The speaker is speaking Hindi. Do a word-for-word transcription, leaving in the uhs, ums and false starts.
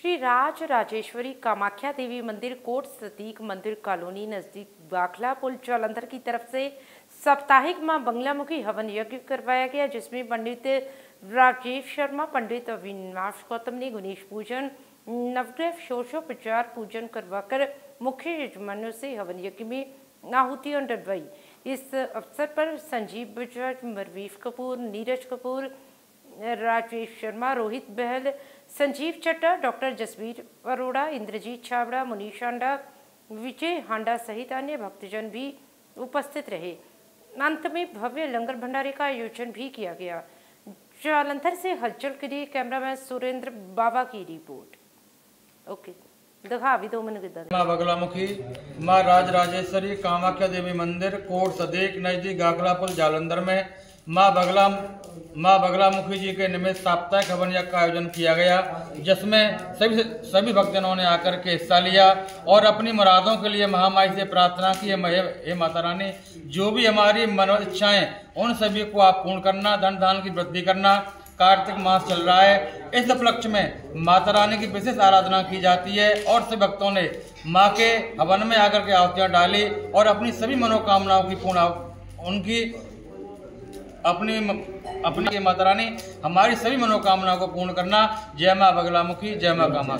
श्री राज राजेश्वरी कामाख्या देवी मंदिर कोट सतीक मंदिर कॉलोनी नजदीक बाखला पुल जालंधर की तरफ से साप्ताहिक मां बंगलामुखी हवन यज्ञ करवाया गया, जिसमें पंडित राजेश शर्मा, पंडित अविनाश गौतम ने गणेश पूजन, नवग्रह षोडशोपचार पूजन करवाकर मुख्य यजमानों से हवन यज्ञ में आहुतियां डलवाई। इस अवसर पर संजीव बजाज, मरवीफ कपूर, नीरज कपूर, राजेश शर्मा, रोहित बहल, संजीव चट्टा, डॉक्टर जसवीर अरोड़ा, इंद्रजीत छाबड़ा, मुनीश हांडा, विजय हांडा सहित अन्य भक्तजन भी उपस्थित रहे। अंत में भव्य लंगर भंडारे का आयोजन भी किया गया। जालंधर से हलचल के लिए कैमरामैन सुरेंद्र बाबा की रिपोर्ट। ओके, दिखा अभी दो मिनट इधर। मां बगलामुखी मां राज राजेश्वरी कामाख्या देवी मंदिर कोट सदेक नजदीक गाखलापुल जालंधर में मां बगला मां बगलामुखी जी के निमित्त साप्ताहिक हवन यज्ञ का आयोजन किया गया, जिसमें सभी सभी भक्तजनों ने आकर के हिस्सा लिया और अपनी मुरादों के लिए महामाई से प्रार्थना की। हे माता रानी, जो भी हमारी मनोरथ इच्छाएं उन सभी को आप पूर्ण करना, धन धान की वृद्धि करना। कार्तिक मास चल रहा है, इस उपलक्ष्य में माता रानी की विशेष आराधना की जाती है और सभी भक्तों ने मां के हवन में आकर के आहुतियां डाली और अपनी सभी मनोकामनाओं की पूर्ण उनकी अपनी अपनी माता रानी हमारी सभी मनोकामनाओं को पूर्ण करना। जय मां बगलामुखी, जय मां कामाख्या।